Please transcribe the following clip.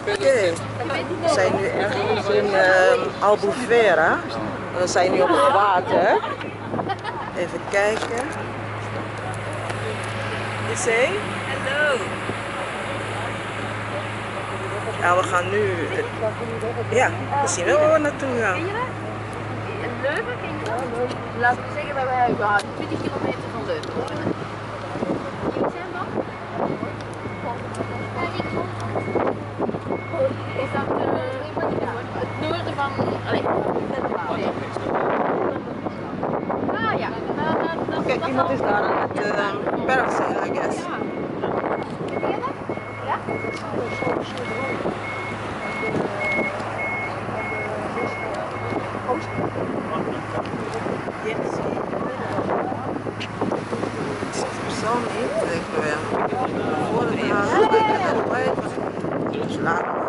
Oké, we zijn nu ergens in Albufeira. We zijn nu op het water. Even kijken. You say? Hallo. Ja, we gaan nu. Ja, we zien wel waar we naartoe gaan. In Leuven, ken je dat? Laten we zeggen dat wij überhaupt 20 kilometer van Leuven wonen. Jullie zijn dan? Is dat het noorden van... Allee, ah ja. Kijk, iemand is daar aan het parasail, I guess. Ken je dat? Ja? Yes. Persoon niet, ik ben voor de